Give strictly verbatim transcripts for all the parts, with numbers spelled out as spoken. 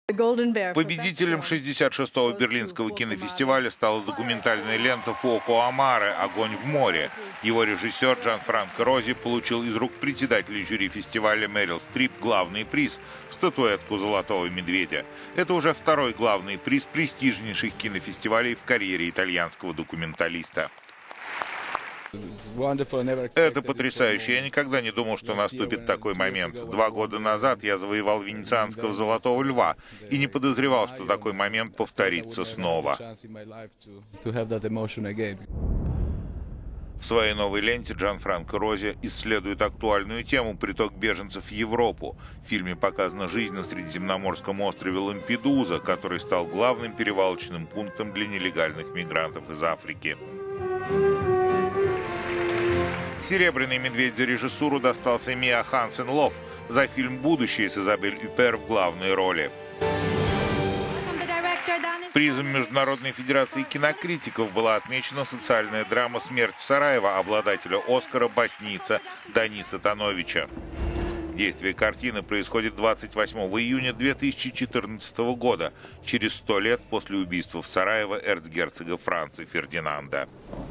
Победителем шестьдесят шестого Берлинского кинофестиваля стала документальная лента «Фуоко Амаре. Огонь в море». Его режиссер Джанфранко Рози получил из рук председателя жюри фестиваля Мерил Стрип главный приз – статуэтку «Золотого медведя». Это уже второй главный приз престижнейших кинофестивалей в карьере итальянского документалиста. Это потрясающе. Я никогда не думал, что наступит такой момент. Два года назад я завоевал венецианского «Золотого льва» и не подозревал, что такой момент повторится снова. В своей новой ленте Джанфранко Рози исследует актуальную тему – приток беженцев в Европу. В фильме показана жизнь на Средиземноморском острове Лампедуза, который стал главным перевалочным пунктом для нелегальных мигрантов из Африки. «Серебряный медведь» за режиссуру достался Миа Хансен-Лофф за фильм «Будущее» с Изабель Юппер в главной роли. Призом Международной федерации кинокритиков была отмечена социальная драма «Смерть в Сараево» обладателя «Оскара» боснийца Даниса Тановича. Действие картины происходит двадцать восьмого июня две тысячи четырнадцатого года, через сто лет после убийства в Сараево эрцгерцога Франца Фердинанда.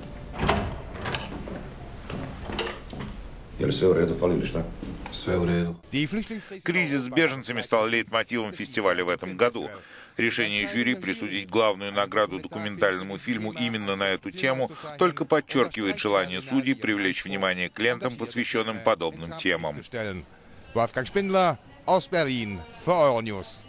Кризис с беженцами стал лейтмотивом фестиваля в этом году. Решение жюри присудить главную награду документальному фильму именно на эту тему только подчеркивает желание судей привлечь внимание к лентам, посвященным подобным темам. Wolfgang Spindler aus Berlin für Euronews.